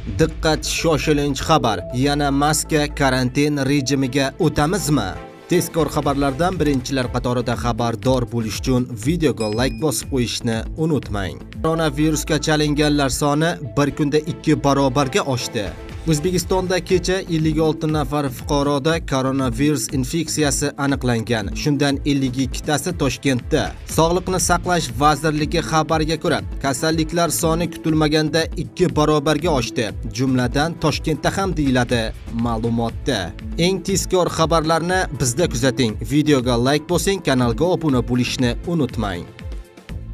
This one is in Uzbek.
Diqqat, shoshilinch xabar. Yana maska karantin rejimiga o'tamizmi? Tezkor xabarlardan birinchilar qatorida xabardor bo'lish uchun videoga like bosib qo'yishni unutmang. Koronavirusga chalinganlar soni bir kunda 2 barobarga oshdi. O'zbekistonda kecha 56 nafar fuqaroda koronavirus infeksiyasi aniqlangan. Shundan 52 tasi Toshkentda. Sog'liqni saqlash vazirligi xabariga ko'ra, kasalliklar soni kutilmaganda 2 barobarga oshdi. Jumladan Toshkentda ham deyiladi ma'lumotda. Eng tezkor xabarlarni bizda kuzating. Videoga like bosing, kanalga obuna bo'lishni unutmang.